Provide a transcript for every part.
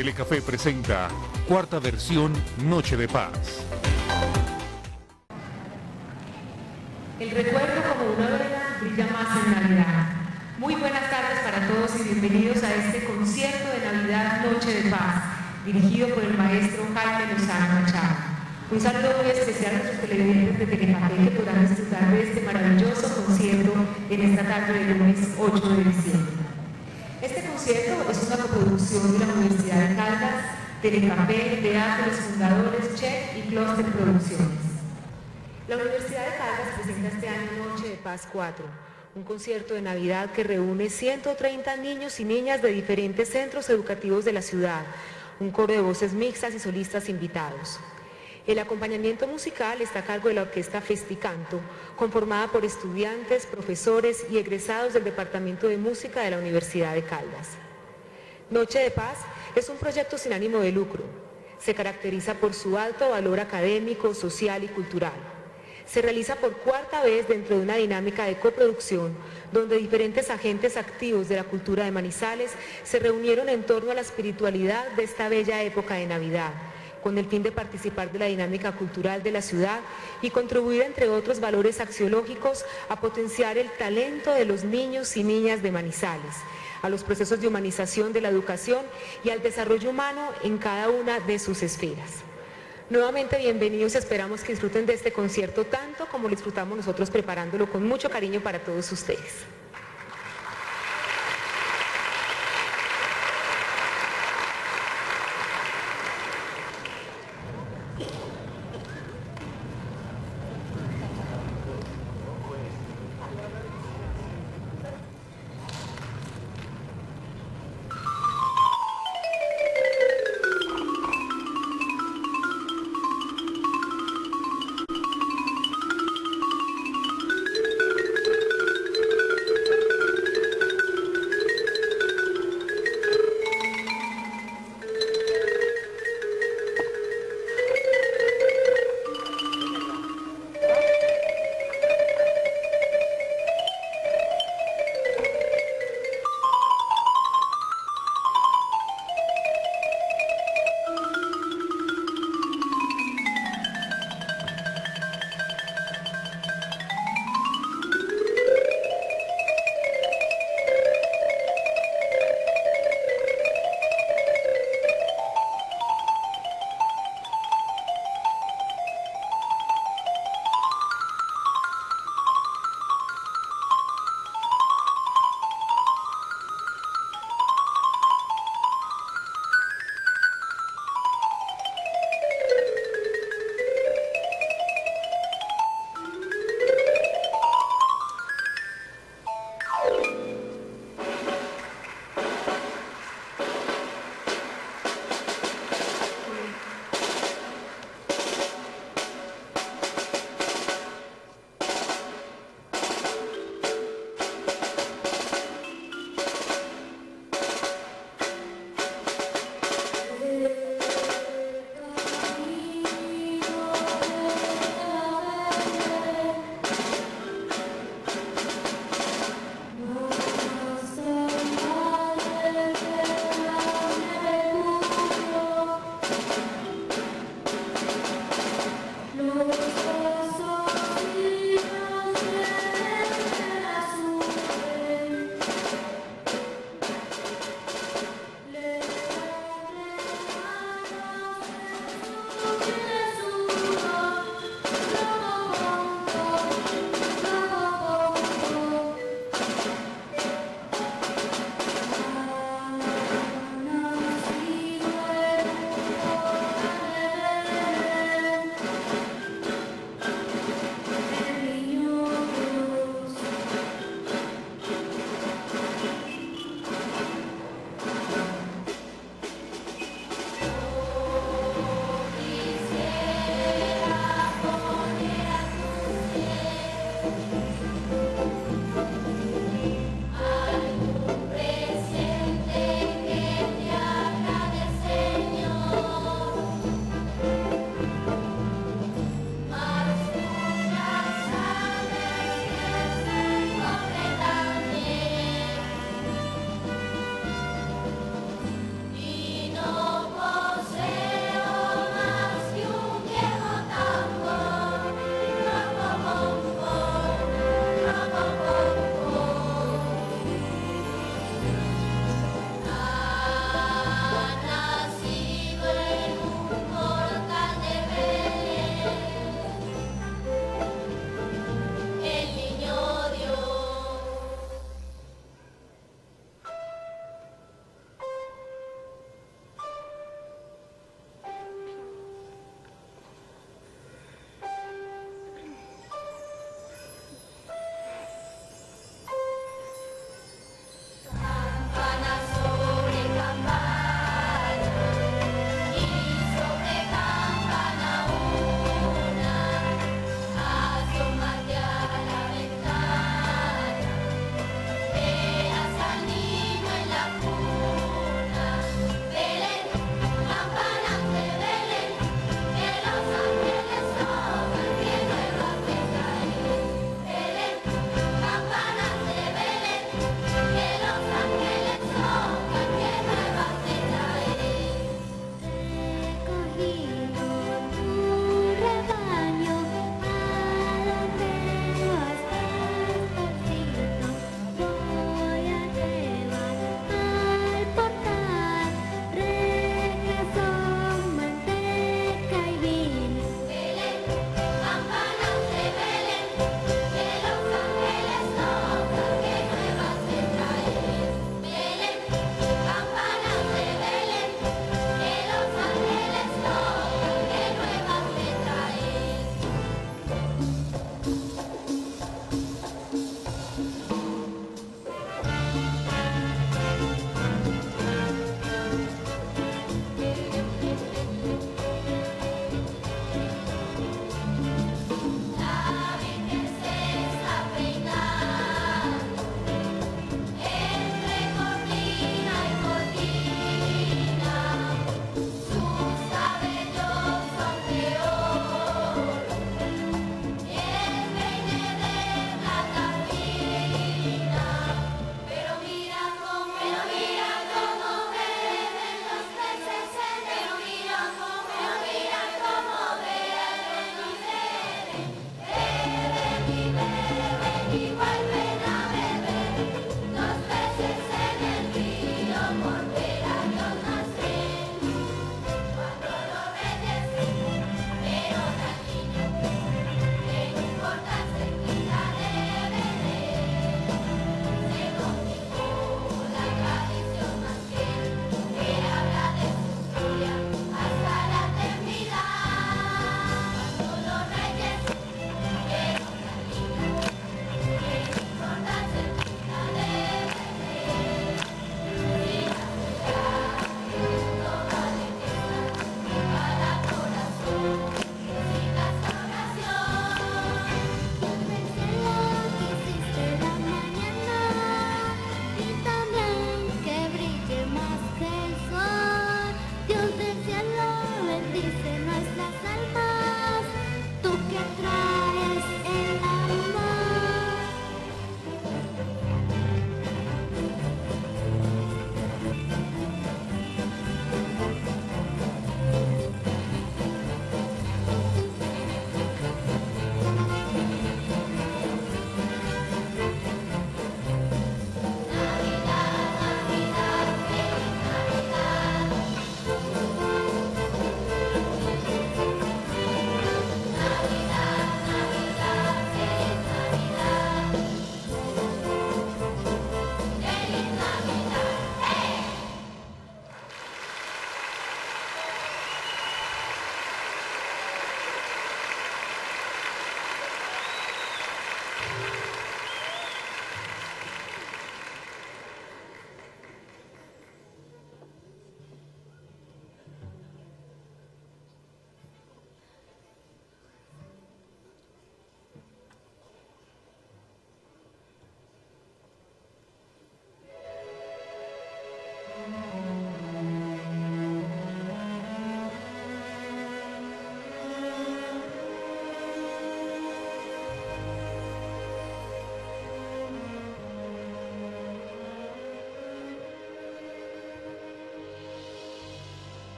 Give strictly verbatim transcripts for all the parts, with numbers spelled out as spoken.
Telecafé presenta cuarta versión Noche de Paz. El recuerdo como una vela brilla más en Navidad. Muy buenas tardes para todos y bienvenidos a este concierto de Navidad Noche de Paz, dirigido por el maestro Jaime Lozano Machado. Un saludo muy especial a nuestros televidentes de Telecafé que podrán disfrutar de este maravilloso concierto en esta tarde del lunes ocho de diciembre. Este concierto es una coproducción de la Universidad de Caldas, Telecafé, Teatro Los Fundadores, Check y Cluster Producciones. La Universidad de Caldas presenta este año Noche de Paz cuatro, un concierto de Navidad que reúne ciento treinta niños y niñas de diferentes centros educativos de la ciudad, un coro de voces mixtas y solistas invitados. El acompañamiento musical está a cargo de la Orquesta Festicanto, conformada por estudiantes, profesores y egresados del Departamento de Música de la Universidad de Caldas. Noche de Paz es un proyecto sin ánimo de lucro. Se caracteriza por su alto valor académico, social y cultural. Se realiza por cuarta vez dentro de una dinámica de coproducción, donde diferentes agentes activos de la cultura de Manizales se reunieron en torno a la espiritualidad de esta bella época de Navidad, con el fin de participar de la dinámica cultural de la ciudad y contribuir, entre otros valores axiológicos, a potenciar el talento de los niños y niñas de Manizales, a los procesos de humanización de la educación y al desarrollo humano en cada una de sus esferas. Nuevamente bienvenidos y esperamos que disfruten de este concierto tanto como lo disfrutamos nosotros preparándolo con mucho cariño para todos ustedes.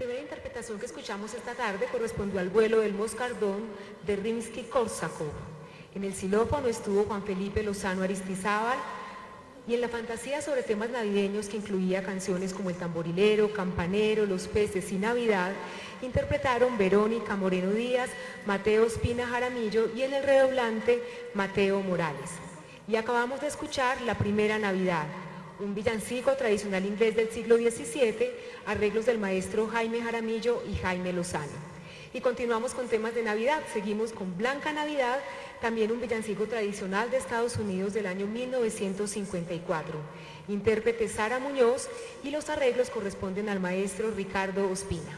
primera interpretación que escuchamos esta tarde correspondió al vuelo del Moscardón de Rimsky-Korsakov. En el xilófono estuvo Juan Felipe Lozano Aristizábal y en la fantasía sobre temas navideños, que incluía canciones como El Tamborilero, Campanero, Los Peces y Navidad, interpretaron Verónica Moreno Díaz, Mateo Espina Jaramillo y en el redoblante Mateo Morales. Y acabamos de escuchar La Primera Navidad, un villancico tradicional inglés del siglo diecisiete, arreglos del maestro Jaime Jaramillo y Jaime Lozano. Y continuamos con temas de Navidad, seguimos con Blanca Navidad, también un villancico tradicional de Estados Unidos del año mil novecientos cincuenta y cuatro. Intérprete Sara Muñoz y los arreglos corresponden al maestro Ricardo Ospina.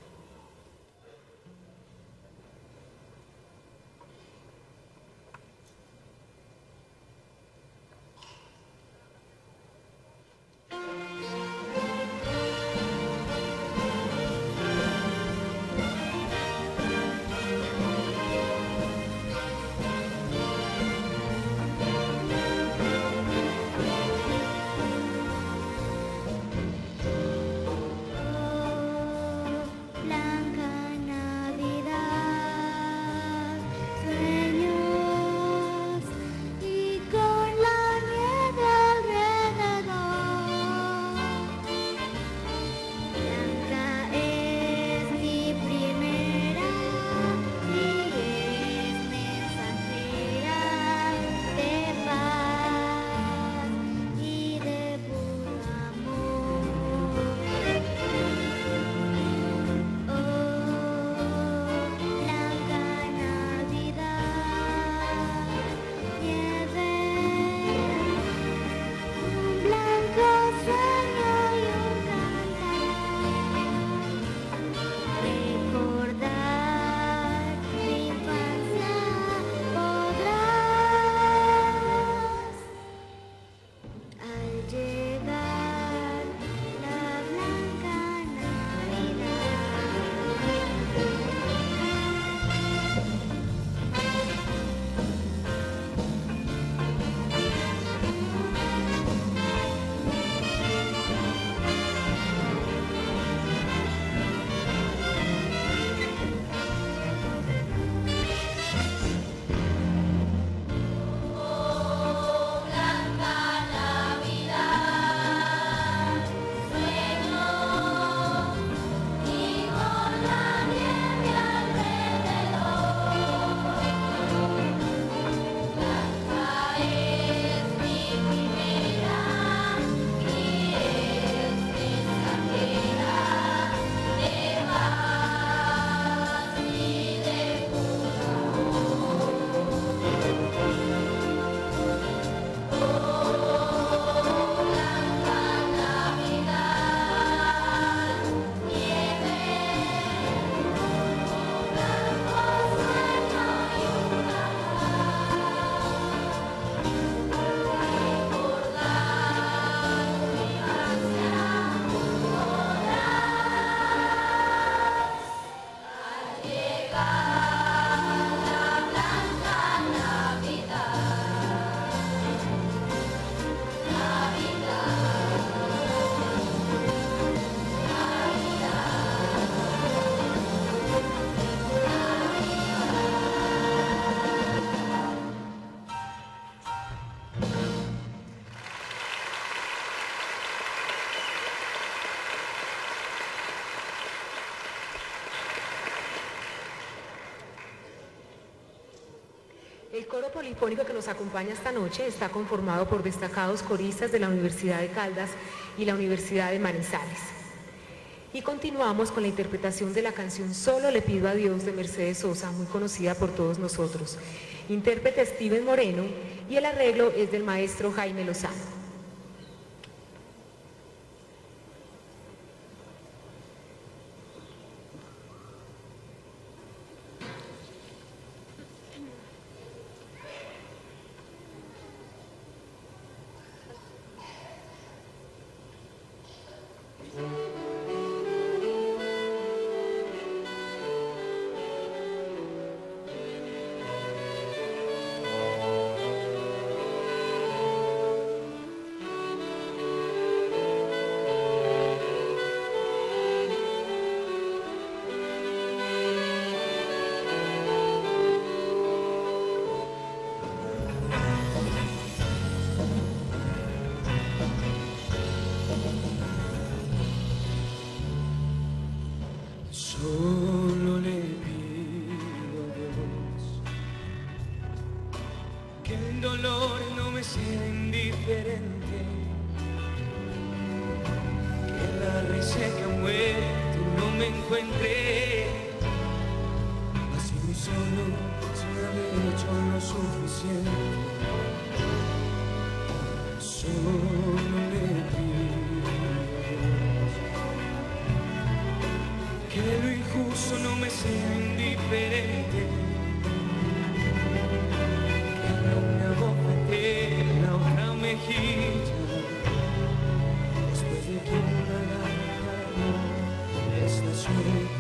El coro polifónico que nos acompaña esta noche está conformado por destacados coristas de la Universidad de Caldas y la Universidad de Manizales. Y continuamos con la interpretación de la canción Solo le pido a Dios de Mercedes Sosa, muy conocida por todos nosotros. Intérprete Steven Moreno y el arreglo es del maestro Jaime Lozano. encuentre. Así muy solo, sin haber hecho lo suficiente. Solo le pides que lo injusto no me sea indiferente. Que no me abofete la otra mejilla. Después de que una lágrima esta suerte.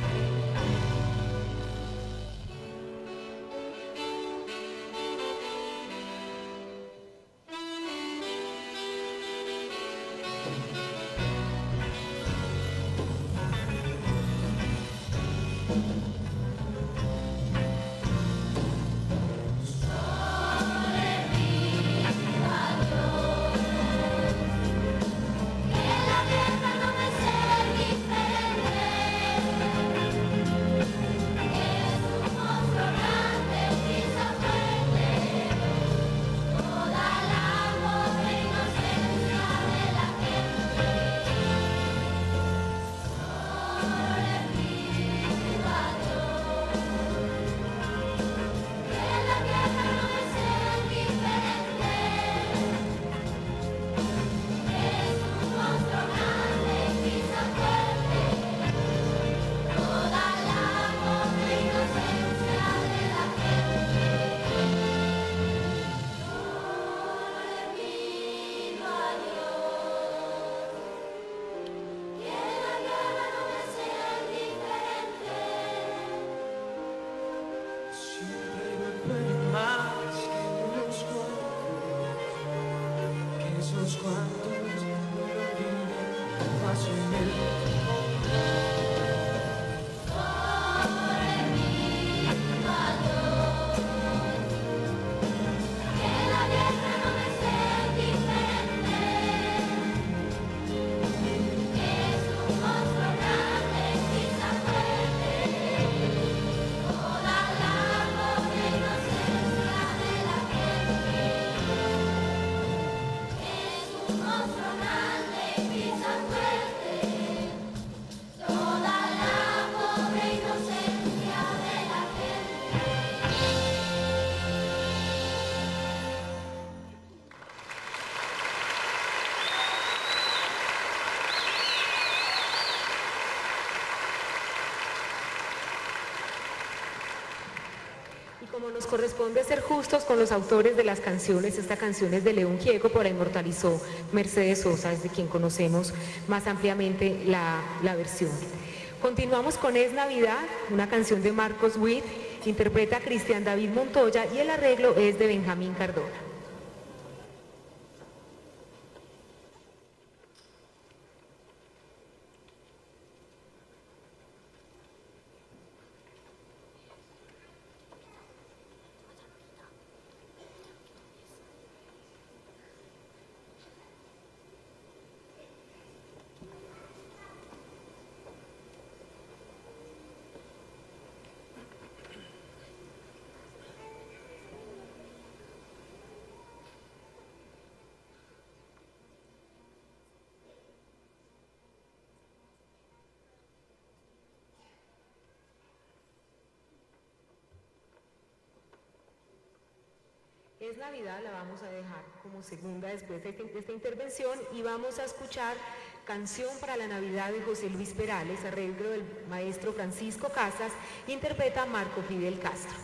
Como nos corresponde ser justos con los autores de las canciones, esta canción es de León Gieco, por ahí inmortalizó Mercedes Sosa, es de quien conocemos más ampliamente la, la versión. Continuamos con Es Navidad, una canción de Marcos Witt, interpreta Cristian David Montoya y el arreglo es de Benjamín Cardona. Es Navidad, la vamos a dejar como segunda después de esta intervención y vamos a escuchar Canción para la Navidad de José Luis Perales, arreglo del maestro Francisco Casas, interpreta Marco Fidel Castro.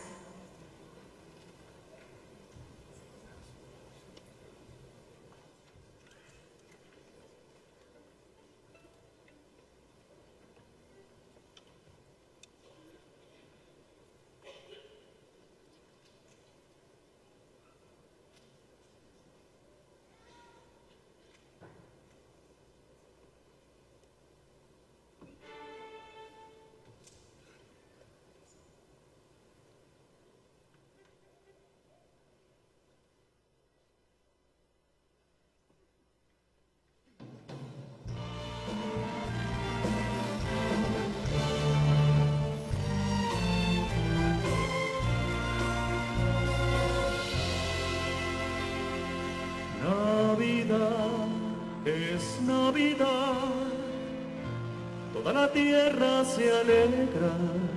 toda la tierra se alegra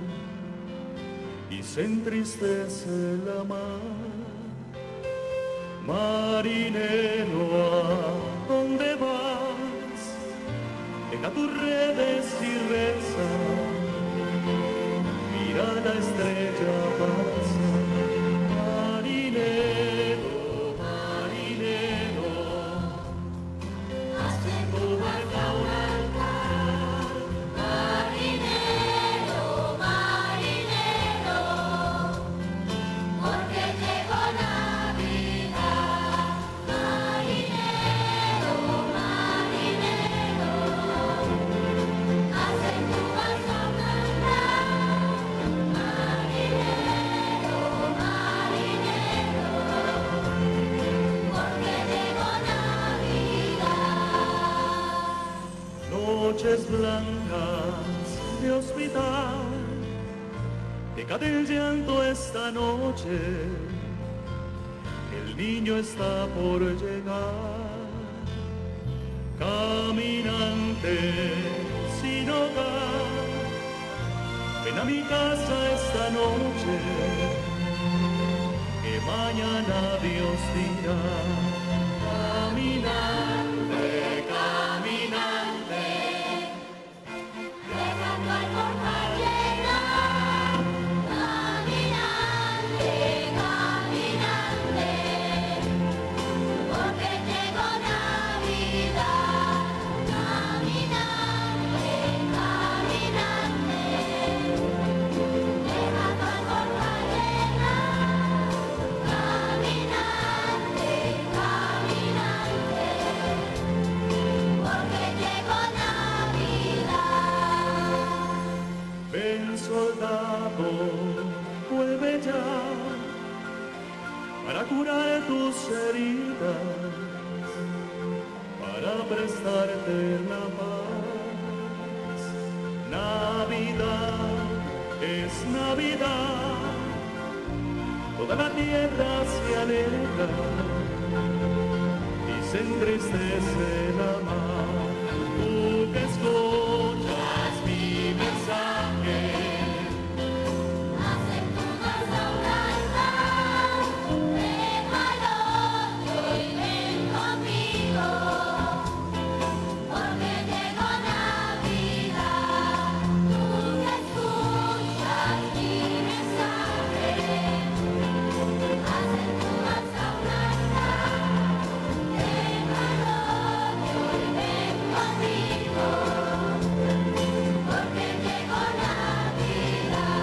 y se entristece la mar. Marinero, ¿a dónde vas? Deja tus redes y reza, mira la estrella pasa. Marinero, marinero, haz de tu barca un altar. Marinero, marinero, porque llegó Navidad. Marinero, marinero, haz de tu barca un altar. Marinero, marinero, porque llegó Navidad. Noches blancas de hospital, deja del llanto esta noche, el niño está por llegar. Caminante sin hogar, ven a mi casa esta noche, que mañana Dios dirá. Caminante, caminante, Dejando al portal llegar, caminante, caminante, porque llegó Navidad. Caminante, caminante, dejando al portal llegar, caminante, caminante, porque llegó Navidad. ven soldado, vuelve ya para curar tus heridas, para prestarte la paz. Navidad es Navidad, toda la tierra se alegra y se entristece la mar. Tú que escuchas mi mensaje, Haz en tu casa un altar, déjalo y ven conmigo, porque llegó Navidad. Tú que escuchas mi mensaje, haz en tu casa un altar, déjalo y ven conmigo, porque llegó Navidad.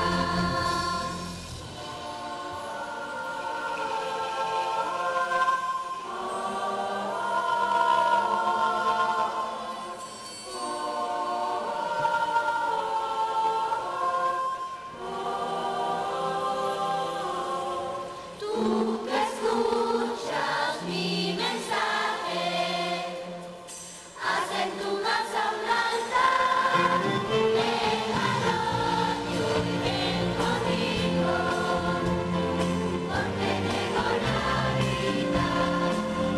Tú que escuchas mi mensaje, haz en tu casa un altar, déjalo y ven conmigo, porque llegó Navidad.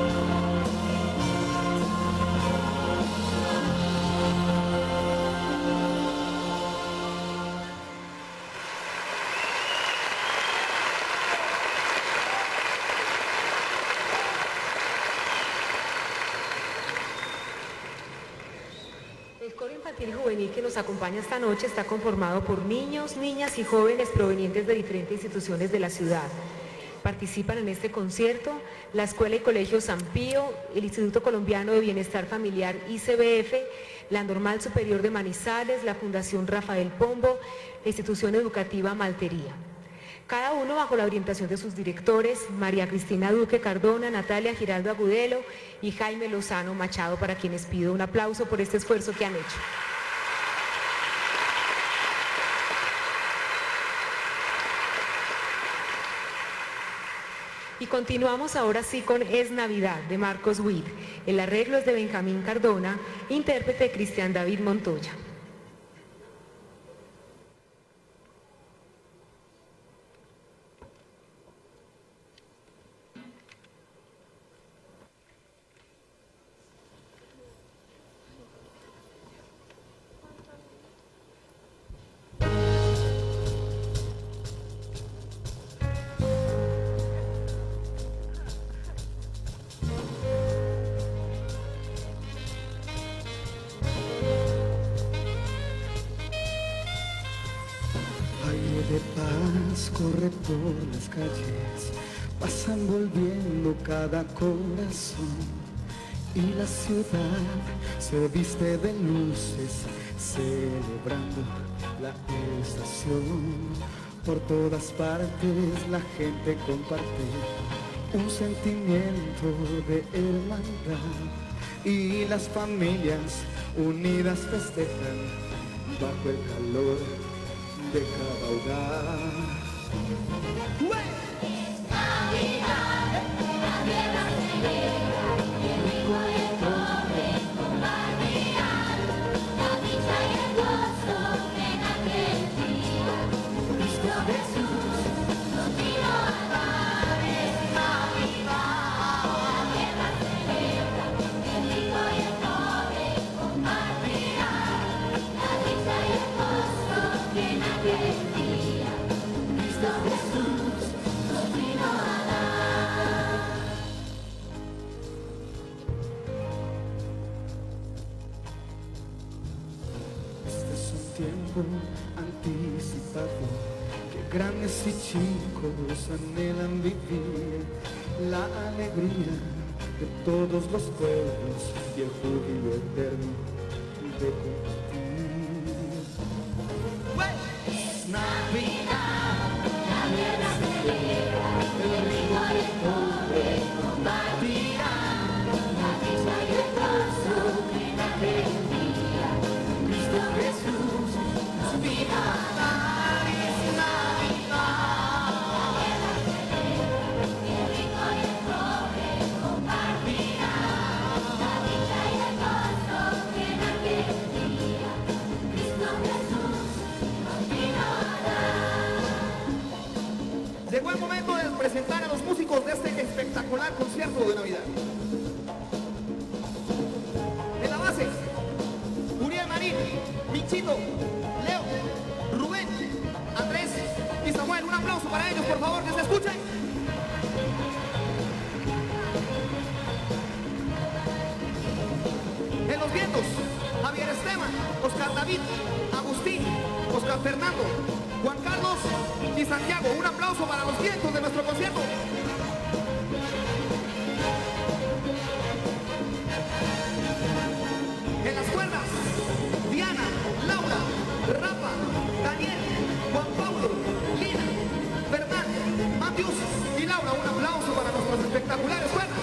El coro infantil y juvenil que nos acompaña esta noche está conformado por niños, niñas y jóvenes provenientes de diferentes instituciones de la ciudad. Participan en este concierto la Escuela y Colegio San Pío, el Instituto Colombiano de Bienestar Familiar I C B F, la Normal Superior de Manizales, la Fundación Rafael Pombo, la Institución Educativa Maltería. Cada uno bajo la orientación de sus directores, María Cristina Duque Cardona, Natalia Giraldo Agudelo y Jaime Lozano Machado, para quienes pido un aplauso por este esfuerzo que han hecho. Y continuamos ahora sí con Es Navidad, de Marcos Witt. El arreglo es de Benjamín Cardona, intérprete Cristian David Montoya. de paz corre por las calles, vas envolviendo cada corazón, y la ciudad se viste de luces, celebrando la estación. Por todas partes la gente comparte un sentimiento de hermandad, y las familias unidas festejan bajo el calor de cada hogar. Es Navidad, la tierra celebra, y el rico y el pobre compartirán la dicha y el gozo en aquel día. Cristo Jesús nos vino a dar. Es Navidad, la tierra celebra, y el rico y el pobre compartirán la dicha y el gozo en aquel día. Cristo Jesús nos vino a dar. Este es un tiempo anticipado que grandes y chicos anhelan vivir, la alegría de todos los pueblos y el júbilo eterno de compartir. Es Navidad, La tierra celebra, el rico y el pobre compartirán la dicha y el gozo en aquel día. Cristo Jesús nos vino a dar. Es Navidad, la tierra celebra, el rico y el pobre compartirán la dicha y el gozo en aquel día. Cristo Jesús nos vino a dar. Llegó el momento de presentar a los músicos de este espectacular concierto de Navidad. En la base, Uriel Marín, Michito, Leo, Rubén, Andrés y Samuel. Un aplauso para ellos, por favor, que se escuchen. En los vientos, Javier Esteban, Oscar David, Agustín, Oscar Fernando, Juan Carlos y Santiago. Un aplauso para los vientos de nuestro concierto. En las cuerdas, Diana, Laura, Rafa, Daniel, Juan Pablo, Lina, Fernán, Matius y Laura. Un aplauso para nuestras espectaculares cuerdas.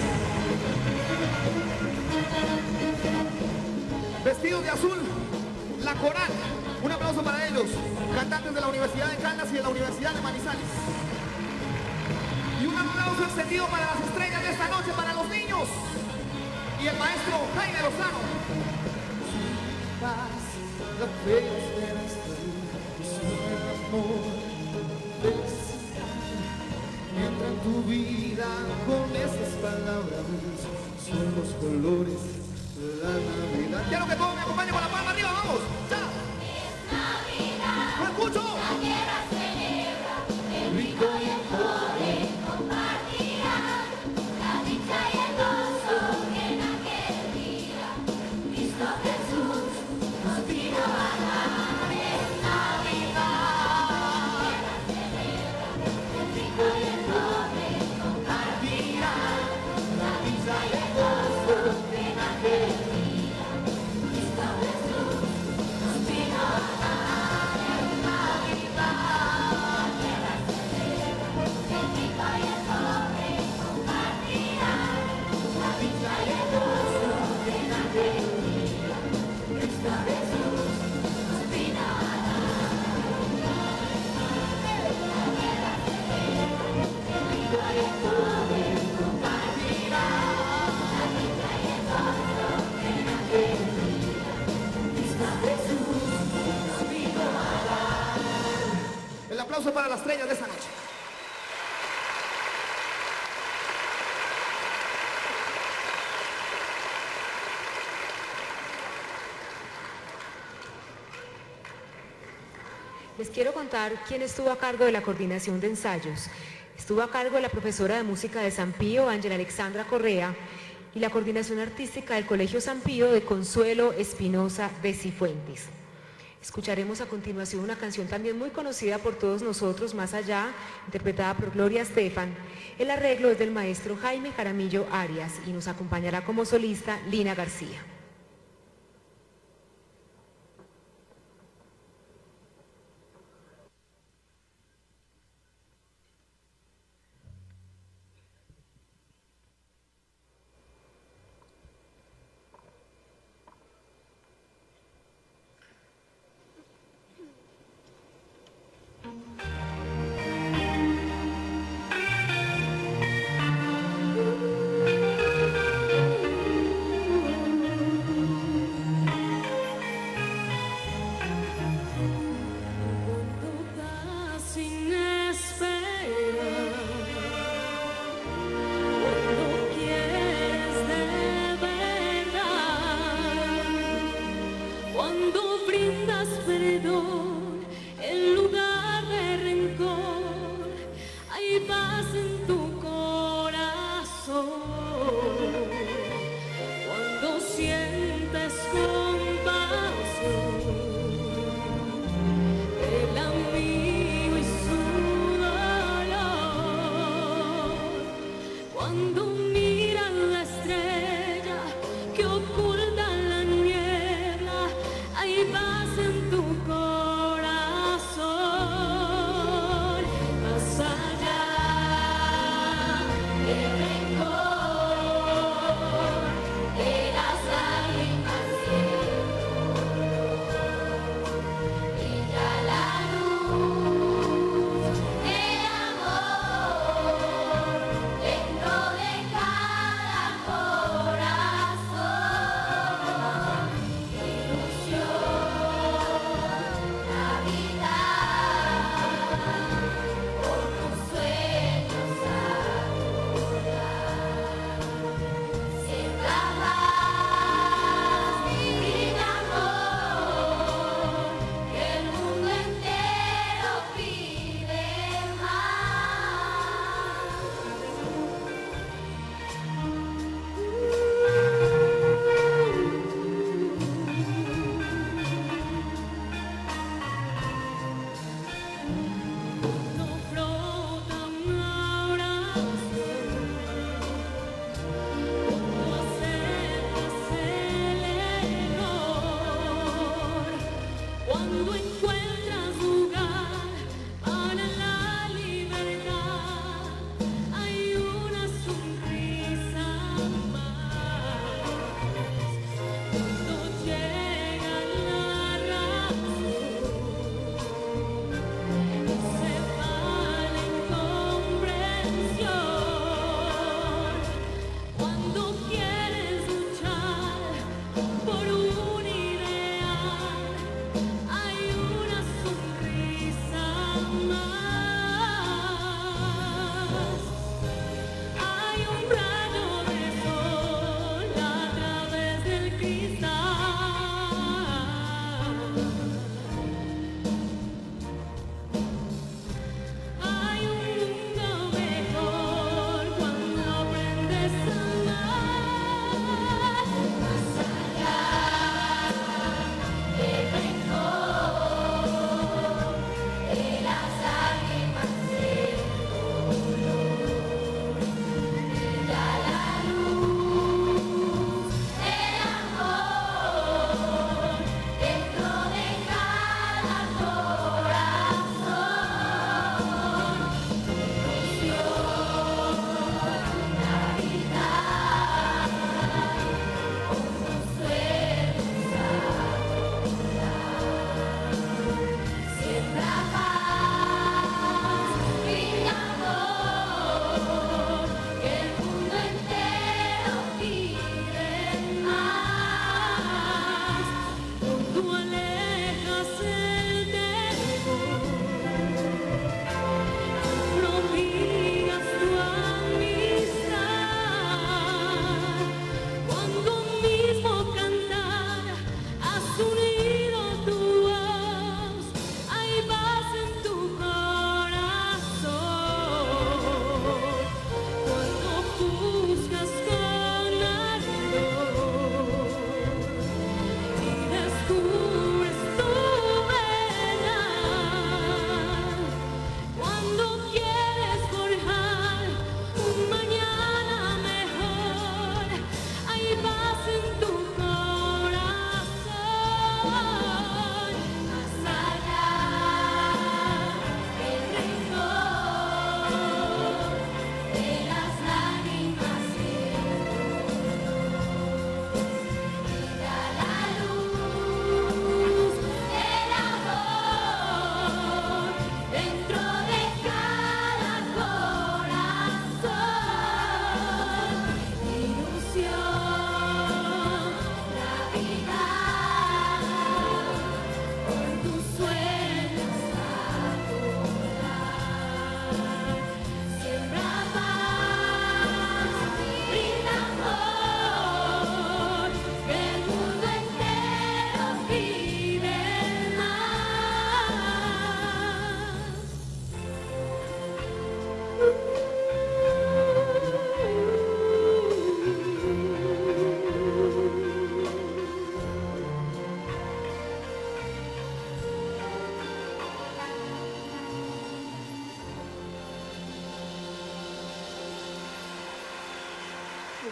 Vestidos de azul, la coral. Un aplauso para ellos, cantantes de la Universidad de Caldas y de la Universidad de Manizales. Y un aplauso extendido para las estrellas de esta noche, para los niños y el maestro Jaime Lozano. paz, la fe, la esperanza, el amor, felicidad. Entra en tu vida con esas palabras, son los colores de la Navidad. Quiero que todos me acompañen con la palma arriba, vamos. ¡Chao! ¡No escucho! La tierra celebra, el rico y el pobre compartirán la dicha y el gozo en aquel día. Cristo Jesús nos vino a dar. Es Navidad. La tierra celebra, el rico y el pobre compartirán la dicha y el gozo en aquel día. Cristo Jesús nos vino a dar. El aplauso para las estrellas de esta noche. Les quiero contar quién estuvo a cargo de la coordinación de ensayos. Estuvo a cargo la profesora de música de San Pío, Ángela Alexandra Correa, y la coordinación artística del Colegio San Pío de Consuelo Espinosa de Cifuentes. Escucharemos a continuación una canción también muy conocida por todos nosotros, Más Allá, interpretada por Gloria Estefan. El arreglo es del maestro Jaime Jaramillo Arias y nos acompañará como solista Lina García.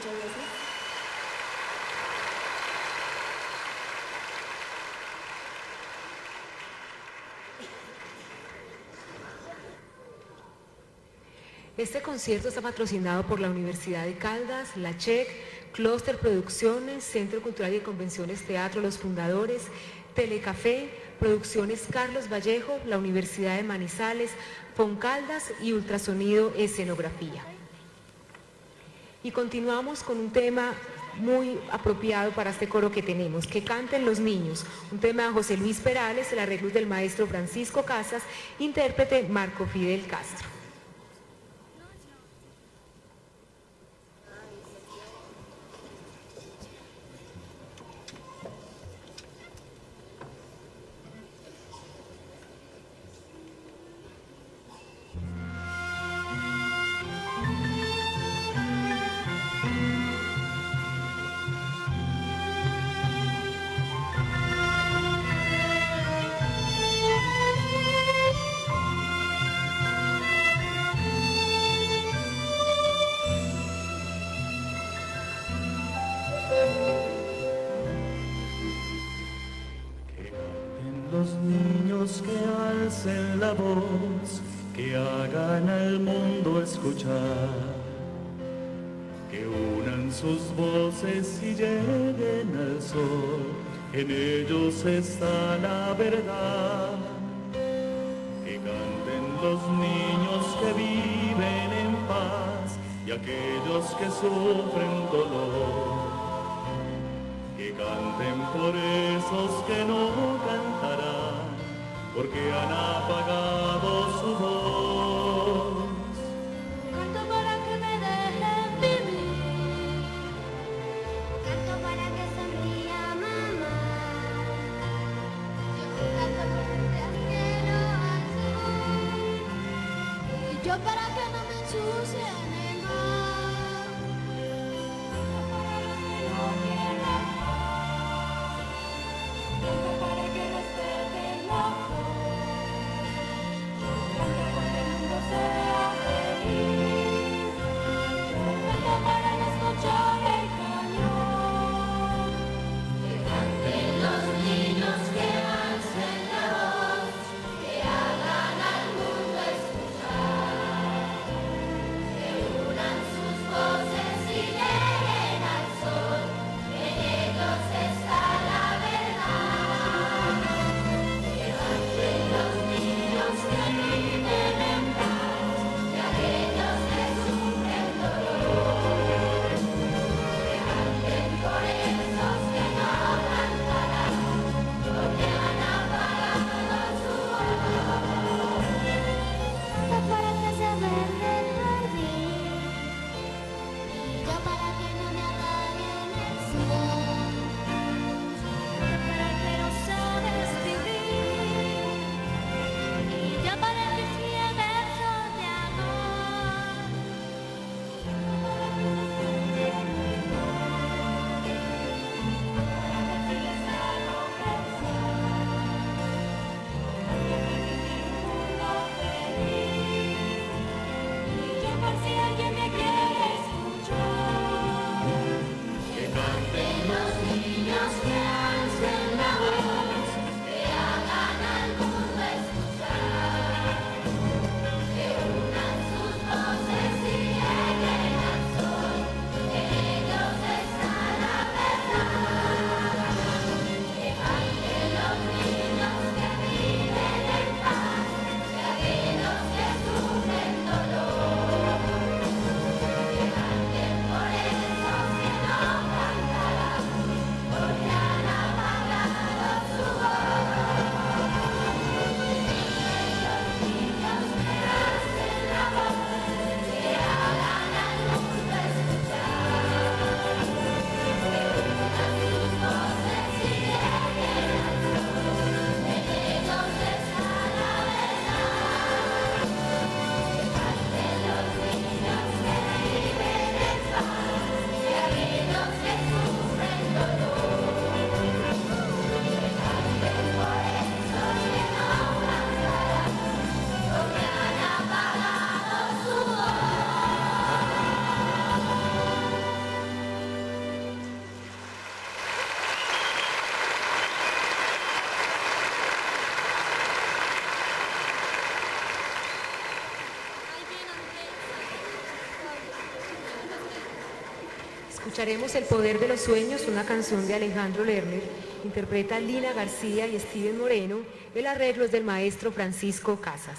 Muchas gracias. Este concierto está patrocinado por la Universidad de Caldas, la CHEC, Clúster Producciones, Centro Cultural y de Convenciones Teatro Los Fundadores, Telecafé, Producciones Carlos Vallejo, la Universidad de Manizales, Foncaldas y Ultrasonido Escenografía. Y continuamos con un tema muy apropiado para este coro que tenemos, Que canten los niños, un tema de José Luis Perales, el arreglo del maestro Francisco Casas, intérprete Marco Fidel Castro. Los niños que alcen la voz, que hagan al mundo escuchar, que unan sus voces y lleguen al sol, en ellos está la verdad. Que canten los niños que viven en paz y aquellos que sufren dolor. Que canten por esos que no cantarán, porque han apagado su voz. Canto para que me dejen vivir, canto para que sonría mamá, yo canto por el cielo azul, y yo para que no me ensucien el mar, canto para los que no quieren paz, canto para que respeten la voz, canto porque el mundo sea feliz, canto para no escuchar el cañón. Que canten los niños, que alcen la voz, que hagan al mundo escuchar, que Escucharemos El poder de los sueños, una canción de Alejandro Lerner, interpreta Lina García y Steven Moreno, el arreglo es del maestro Francisco Casas.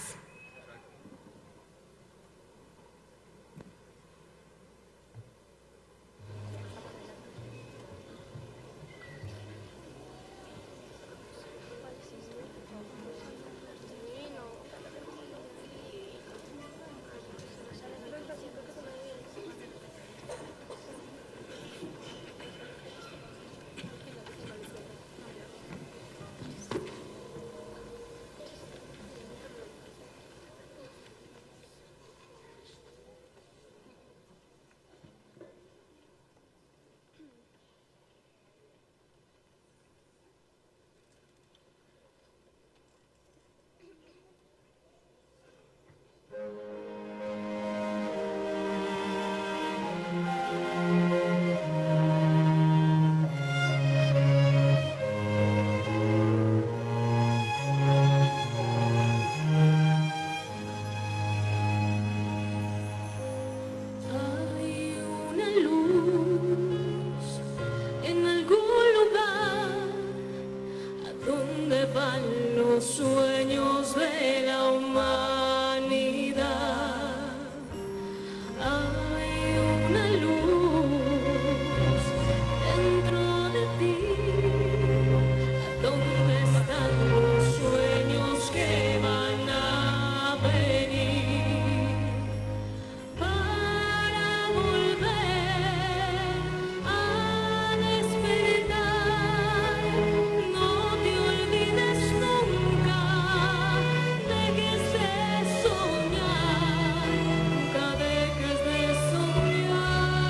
Hay una luz en algún lugar a donde van los sueños de la humanidad. Hay una luz dentro de ti, a donde están los sueños que van a venir. Para volver a despertar, no te olvides nunca, dejes de soñar, nunca dejes de soñar.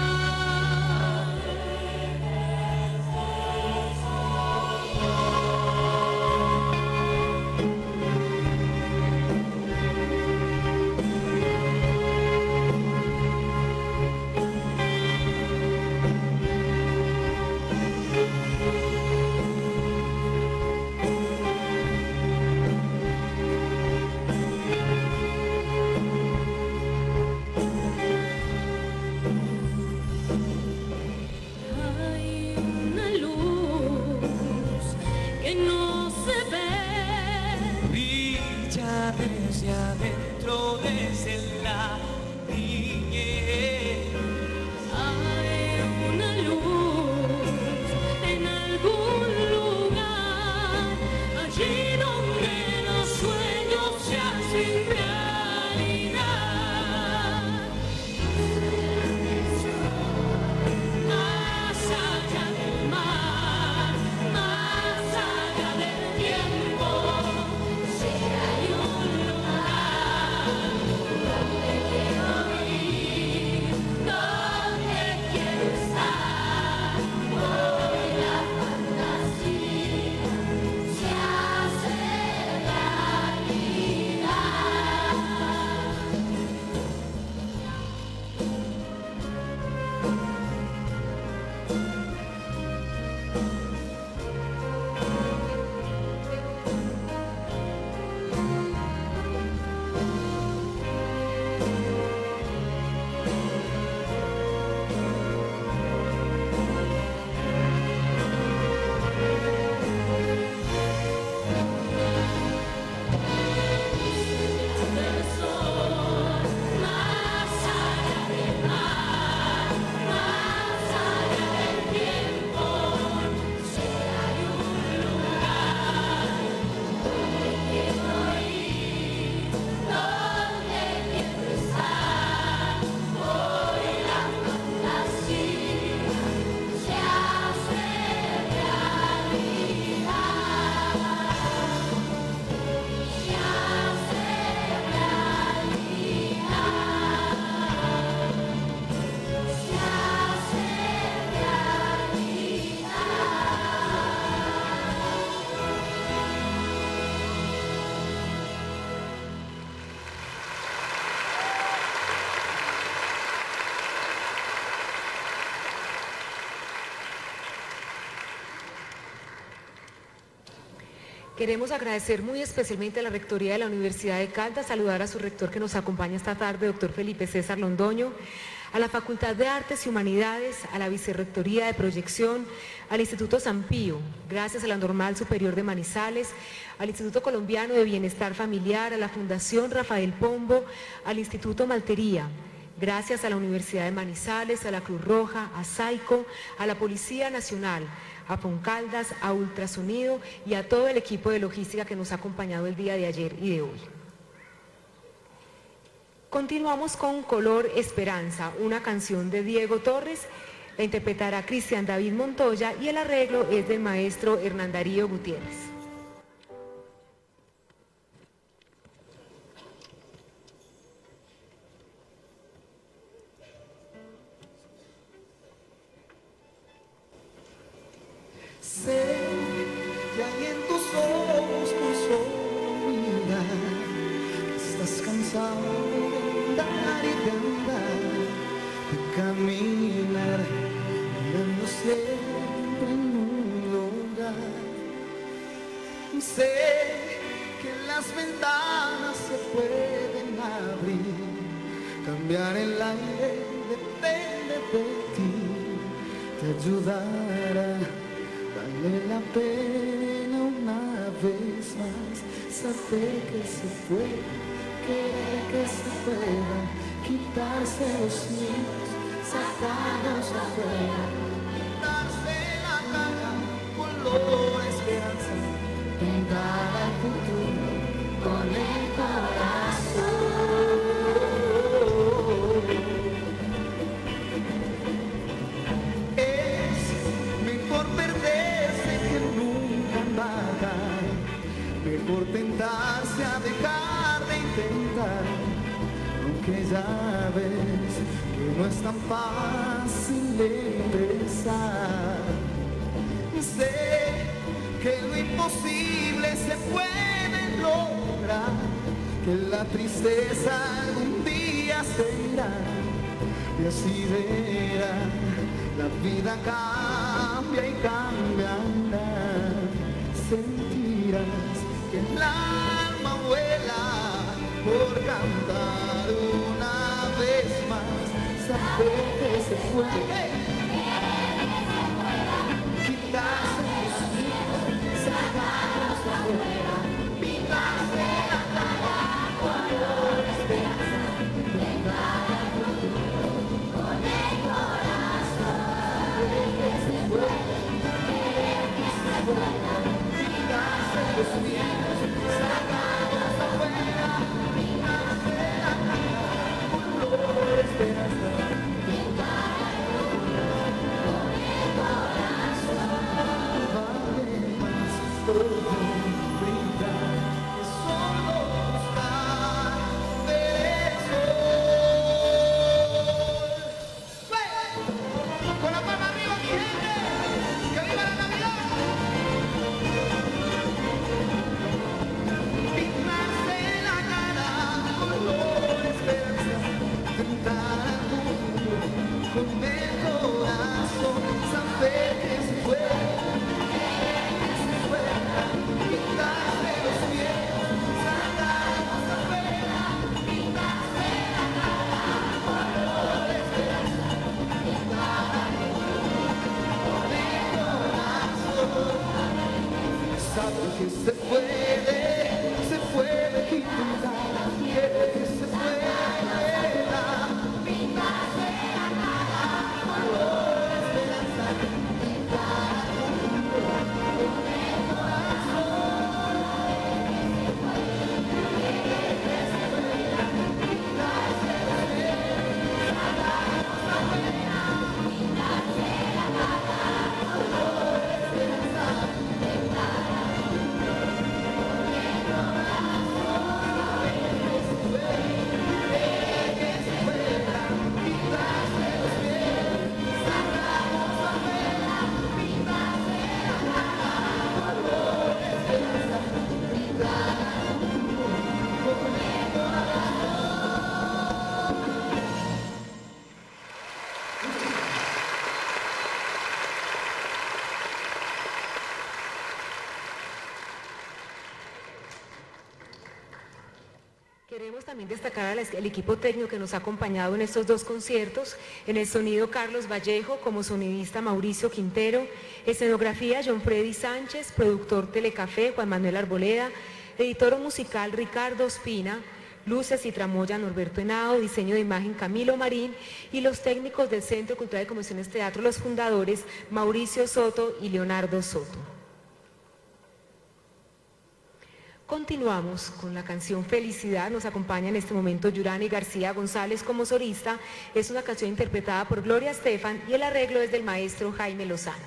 Hay una luz que no se ve, brilla desde adentro, desde la niñez. hay una luz en algún lugar, allí donde los sueños se hacen realidad. Más allá del mar, más allá del tiempo, si hay un lugar donde quiero ir, donde quiero estar, hoy la fantasía se hace realidad. Del sol, más allá del mar, más allá del tiempo, si hay un lugar donde quiero ir, donde quiero estar, hoy la fantasía se hace realidad. Se hace realidad, se hace Queremos agradecer muy especialmente a la Rectoría de la Universidad de Caldas, saludar a su rector que nos acompaña esta tarde, doctor Felipe César Londoño, a la Facultad de Artes y Humanidades, a la Vicerrectoría de Proyección, al Instituto San Pío, gracias a la Normal Superior de Manizales, al Instituto Colombiano de Bienestar Familiar, a la Fundación Rafael Pombo, al Instituto Maltería, gracias a la Universidad de Manizales, a la Cruz Roja, a SAICO, a la Policía Nacional, a Foncaldas, a Ultrasonido y a todo el equipo de logística que nos ha acompañado el día de ayer y de hoy. Continuamos con Color Esperanza, una canción de Diego Torres, la interpretará Cristian David Montoya y el arreglo es del maestro Hernán Darío Gutiérrez. Sé que hay en tus ojos por solo mirar, estás cansado de andar y de andar, de caminar, mirando siempre en un lugar. Sé que las ventanas se pueden abrir, cambiar el aire depende de ti, te ayudará. Vale la pena una vez más saber que se puede, querer que se pueda, quitarse los miedos, sacarlos afuera, quitarse la cara, color esperanza, pintar al futuro con el corazón. Mejor tentarse a dejar de intentar, aunque ya ves que no es tan fácil empezar. Sé que lo imposible se puede lograr, que la tristeza algún día se irá, y así verás, la vida cambia y cambiará. Sentirás que el alma vuela por cantar una vez más, saber que se puede, quitarse los miedos, sacarlos afuera, pintarse la cara, color esperanza, llegar al futuro con el corazón, saber que se puede, querer que se pueda, los miedos, sacarlos afuera, pintarse la cara, color esperanza, llegar al futuro. Queremos también destacar al el equipo técnico que nos ha acompañado en estos dos conciertos. En el sonido, Carlos Vallejo, como sonidista Mauricio Quintero, escenografía John Freddy Sánchez, productor Telecafé Juan Manuel Arboleda, editor musical Ricardo Ospina, luces y tramoya Norberto Henao, diseño de imagen Camilo Marín y los técnicos del Centro Cultural de Convenciones Teatro, los fundadores Mauricio Soto y Leonardo Soto. Continuamos con la canción Felicidad. Nos acompaña en este momento Yurani García González como solista. Es una canción interpretada por Gloria Estefan y el arreglo es del maestro Jaime Lozano.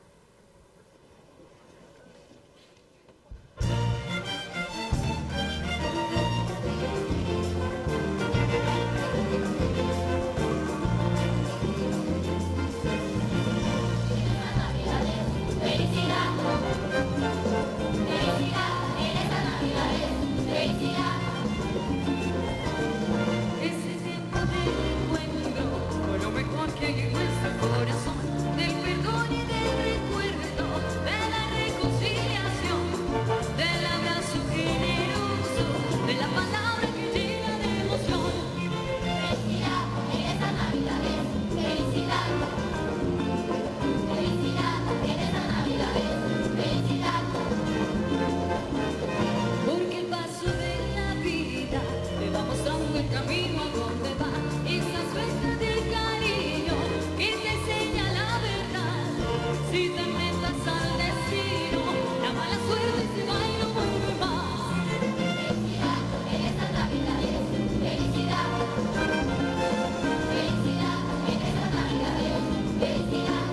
Ese tiempo de encuentro fue lo mejor que hay en nuestro corazón, del perdón y del recuerdo, de la reconciliación, del abrazo generoso, de la palabra que llena de emoción. Felicidad en esta Navidad es felicidad. Felicidad en esta Navidad es felicidad. Porque el paso de la vida te va mostrando el camino a donde va. Esa suerte del cariño que te enseña la verdad. Si te metas al destino, la mala suerte se va y no vuelve más. Felicidad en esta Navidad es felicidad. Felicidad en esta Navidad es felicidad.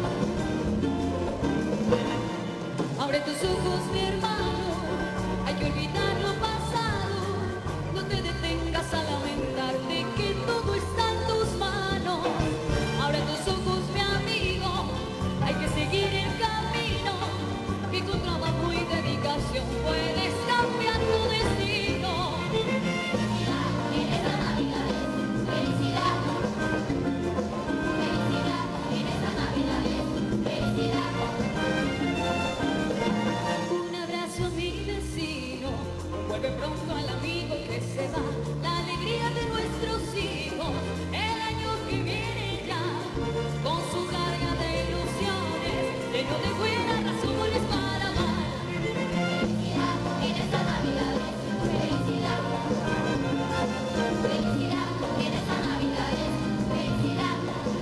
Abre tus ojos, mi hermano, hay que olvidar lo pasado. No te detengas a lamentarte que todo está en tus manos. Abre tus ojos, mi amigo, hay que seguir el camino, que con trabajo y dedicación puedes cambiar tu destino. Felicidad en esta Navidad es felicidad. Felicidad en esta Navidad es felicidad. Un abrazo a mi vecino, vuelve pronto al amigo que se va, la alegría de nuestros hijos, el año que viene ya, con su carga de ilusiones, lleno de buenas razones para amar. Felicidad en esta Navidad es felicidad. Felicidad en esta Navidad es felicidad.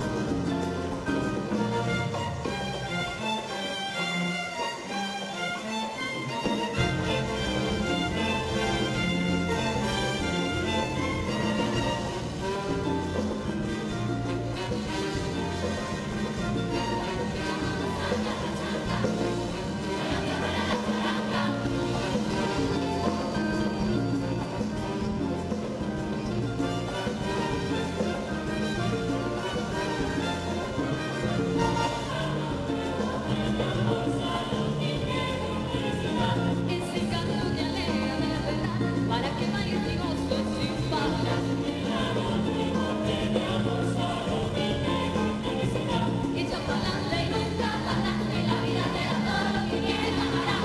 Es el canto que alegra de verdad, para que vayas y gozo sin parar. Echa pa'lante y nunca pa'lante, la vida te da todo lo que quieres ganar.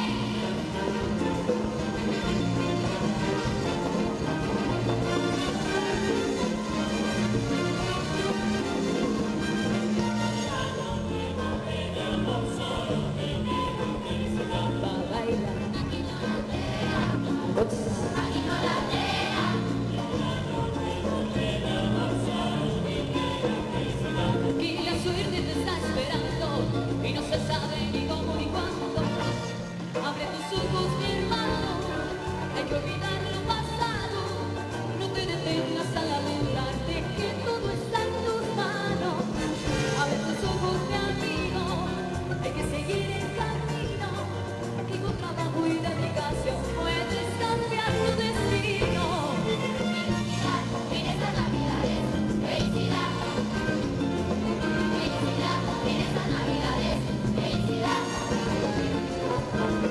Va a bailar, y la suerte te está esperando y no se sabe ni cómo ni cuándo. Abre tus ojos, mi hermano, hay que olvidar lo pasado. No te detengas a lamentarte que todo está en tus manos. Abre tus ojos, mi amigo, hay que seguir el camino, que con trabajo y dedicación puedes cambiar tu destino. Felicidad en esta Navidad es felicidad. Felicidad en esta Navidad es felicidad.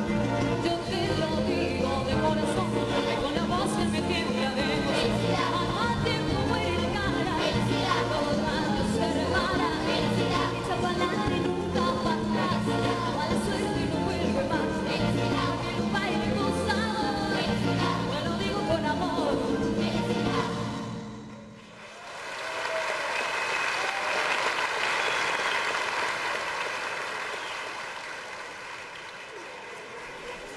Yo te lo digo de corazón, que con la voz que me tiembla de emoción. Felicidad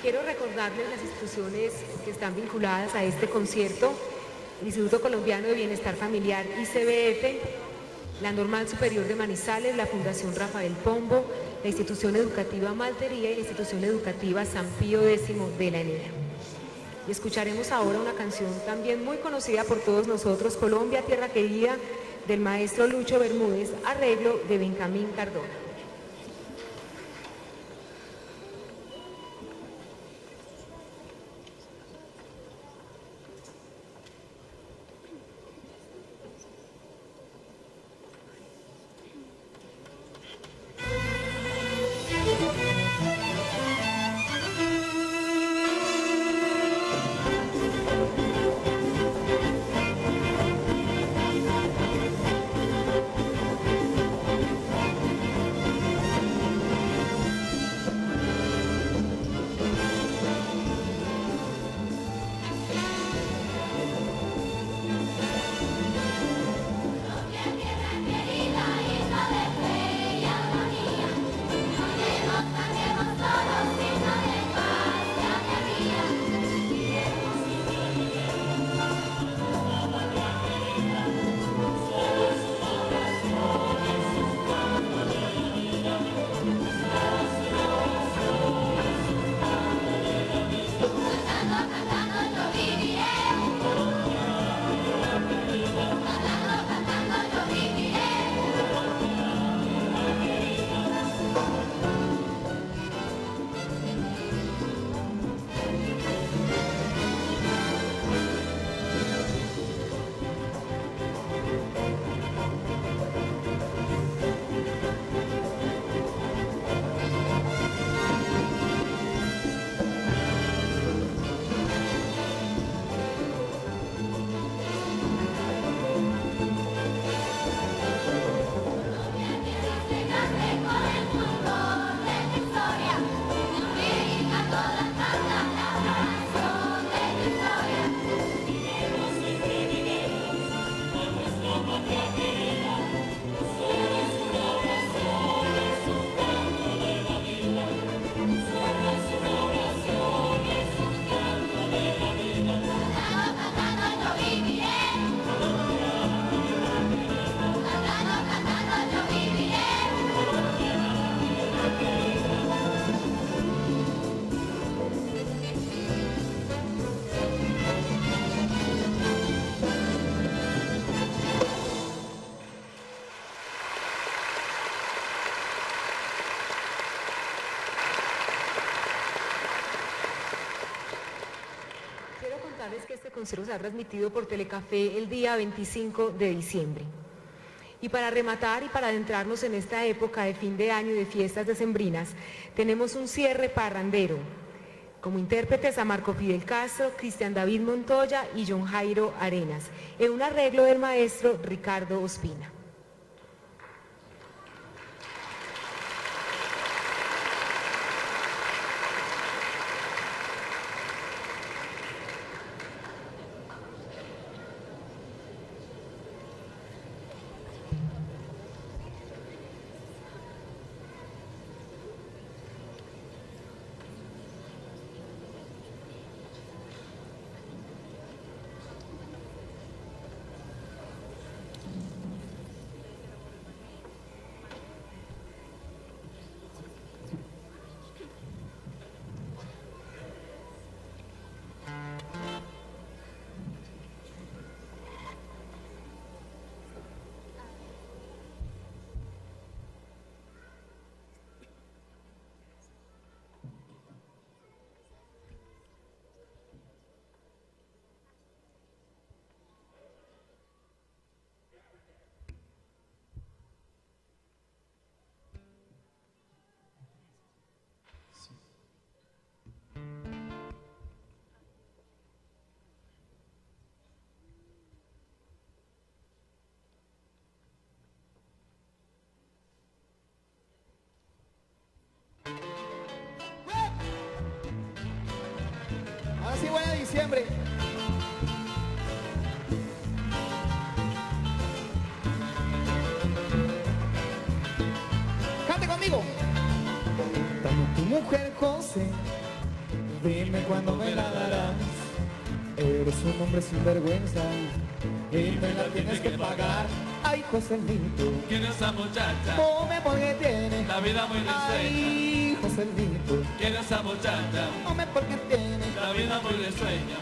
quiero recordarles las instituciones que están vinculadas a este concierto: el Instituto Colombiano de Bienestar Familiar I C B F, la Normal Superior de Manizales, la Fundación Rafael Pombo, la Institución Educativa Maltería y la Institución Educativa San Pío X de la Enea. Y escucharemos ahora una canción también muy conocida por todos nosotros, Colombia, Tierra Querida, del maestro Lucho Bermúdez, arreglo de Benjamín Cardona. Que este concierto se ha transmitido por Telecafé el día veinticinco de diciembre. Y para rematar y para adentrarnos en esta época de fin de año y de fiestas decembrinas, tenemos un cierre parrandero. Como intérpretes a Marco Fidel Castro, Cristian David Montoya y John Jairo Arenas, en un arreglo del maestro Ricardo Ospina. Así buena diciembre. Cante conmigo. Tanto tu mujer José Dime cuándo me la darás. Eres un hombre sin vergüenza y me la tienes que pagar. Ay, Joselito, ¿Quién es esa muchacha? come porque tiene La vida muy risueña. Ay, Joselito, ¿Quién es esa muchacha? come porque tiene La vida muy risueña.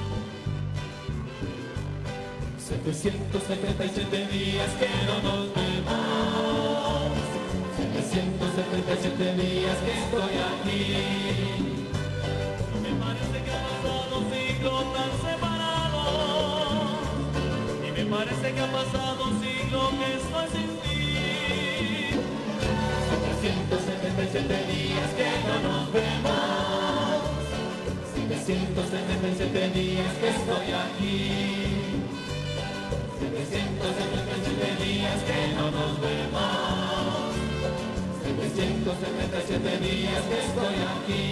setecientos setenta y siete días que no nos vemos. setecientos setenta y siete días que estoy aquí. No me parece que ha pasado un siglo tan separado. Y me parece que ha pasado un siglo que estoy sin ti. setecientos setenta y siete días que no nos vemos. setecientos setenta y siete días que estoy aquí. setecientos setenta y siete días que no nos vemos. setecientos setenta y siete días que estoy aquí.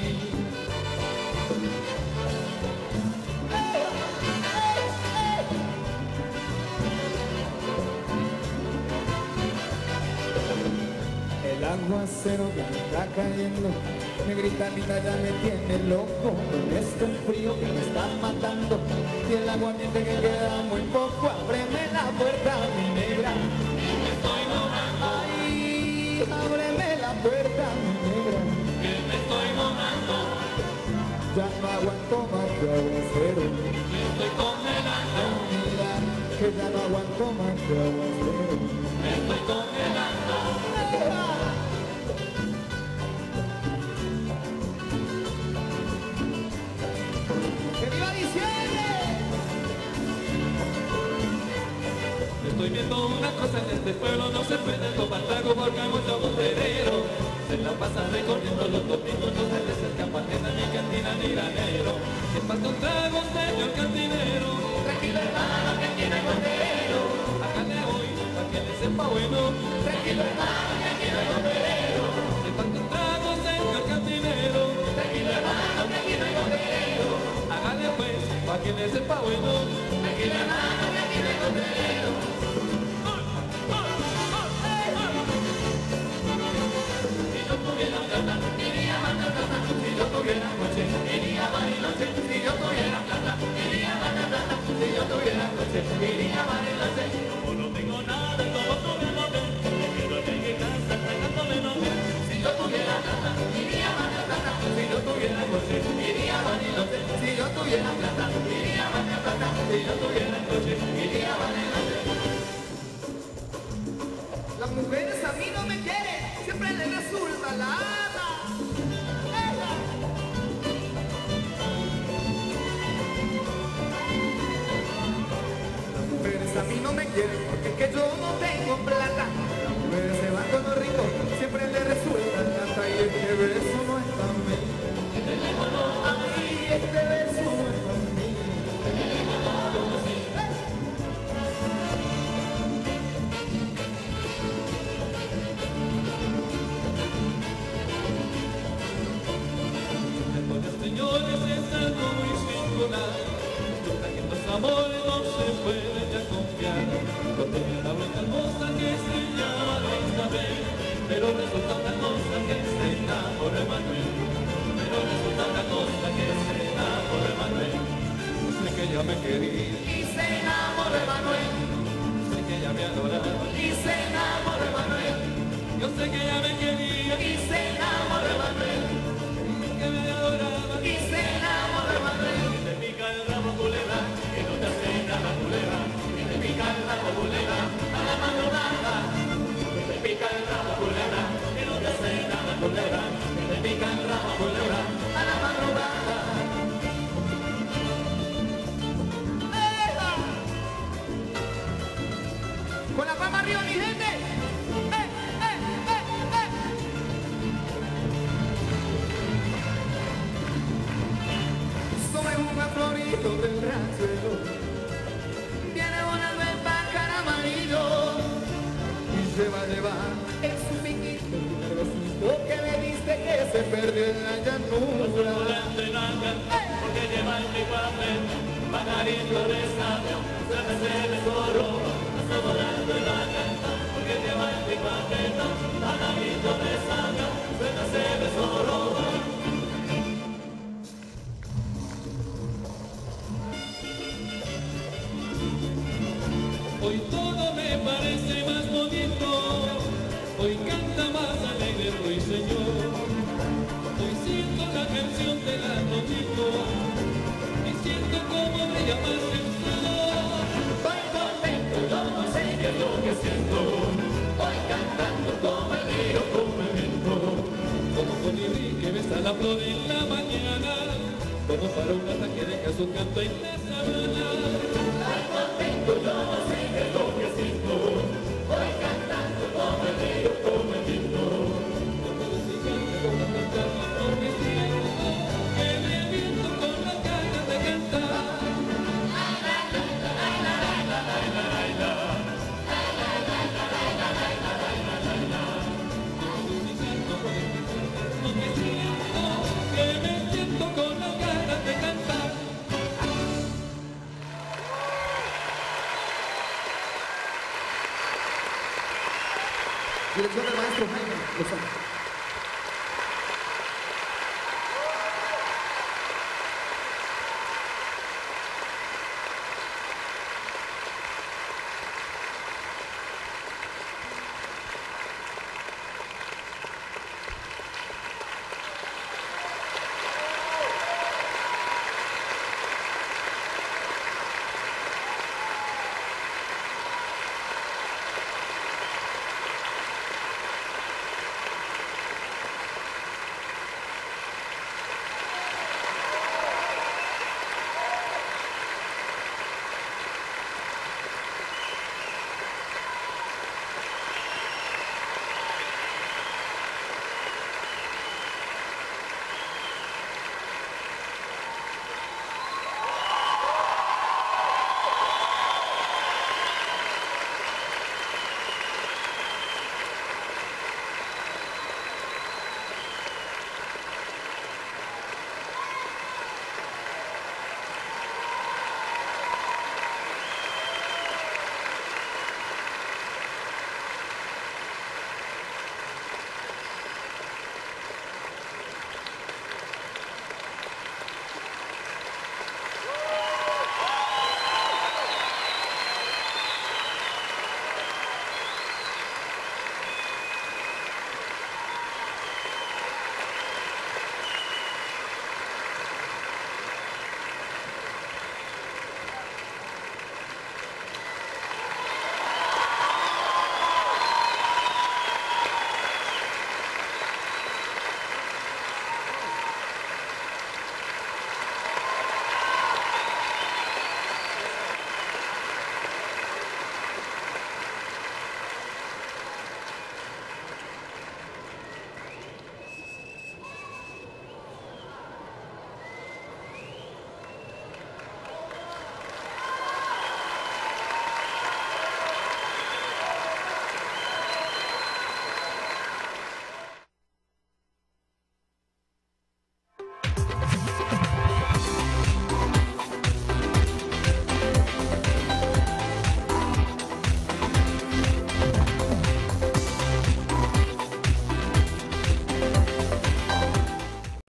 el aguacero que me está cayendo. Me grita linda, ya me tiene loco. Con este frío que me está matando y el aguardiente que queda muy poco. Ábreme la puerta, mi negra. Me estoy mojando, Ay, ábreme la puerta, mi negra. que me estoy mojando, Ya no aguanto más tu aguacero. me estoy congelando, Mira, que ya no aguanto más tu aguacero. me estoy congelando. ¡Que viva diciembre! Estoy viendo una cosa en este pueblo, no se puede tomar trago porque hay mucho boterero. Se la pasa recorriendo los domingos, no se les escapa nena, ni cantina ni granero. Que falta un trago, señor cantinero. Tranquilo hermano, que aquí no hay boterero. Hágale hoy, pa' que le sepa bueno. Tranquilo hermano, que aquí no hay boterero. Que falta un trago, señor cantinero. Tranquilo hermano, que aquí no hay boterero. Hágale pues, pa' que le sepa bueno. Tranquilo hermano, que aquí no hay boterero. Si yo tuviera plata, iría a Matatata. Si yo tuviera coche, iría a Bariloche. Si yo tuviera plata, iría a Matatata. Si yo tuviera coche, iría a Bariloche. Como no tengo nada, como tú me lo ves, me quedo aquí en casa sacándome nombre. Si yo tuviera plata, iría a Matatata. Si yo tuviera coche, iría a Bariloche. Si yo tuviera plata, iría a Matatata. Si yo tuviera coche, iría a Bariloche. Las mujeres a mí no me quieren, siempre les resulta la hada. ¡Ella! Las mujeres a mí no me quieren porque es que yo no tengo plata. Las mujeres se van con los ricos, siempre les resulta plata. Y este beso no es para mí. Ay, este beso no es para mí. Entonces, señores, es algo muy singular. Resulta que los amores no se pueden ya confiar. Cuando hay una blanca hermosa que se llama Isabel, pero resulta una cosa que se enamoró de Manuel. Pero resulta una cosa que se enamoró de Manuel. Yo sé que ella me quería Y se enamoró de Manuel, sé que ella me adoraba. y se enamoró de Manuel, Yo sé que ella me quería y se enamoró de Manuel, que me adoraba. y se enamoró de Manuel. Te pica el rabo culebra, que no te hace nada culebra. Que te pica el rabo culebra, a la madrugada. Que te pica el rabo culebra, que no te hace nada culebra. Que te pica el rabo culebra, a la madrugada. ¡Ea! Con la palma arriba, mi gente. ¡Eh, eh, eh, eh! Sobre un florito del ranchuelo viene volando el pájaro amarillo y se va a llevar en su piquito un nerviosito que me diste que se perdió en la llanura. Volando en alga, porque lleva el pico a frente. Pajarito de sabio, se me se me corro. Está volando en alga, porque lleva el pico a frente. Pajarito de sabio, se me se me corro. Hoy todo me parece más bonito, hoy canta más alegre el ruiseñor. Hoy siento la canción del antonito y siento como me llamas el sol. Voy contento, yo no sé qué es lo que siento. Voy cantando como el río, como el viento. Como colibrí que besa la flor en la mañana, como para un ata que deja su canto en la sabana. Voy contento, yo no sé qué es lo que siento. Voy cantando como el río, como el viento. Como los gigantes voy a cantar la flor que siento, que me aviento con las ganas de cantar. Lo que siento, que me siento con las ganas de cantar. Dirección del maestro Jaime Lozano.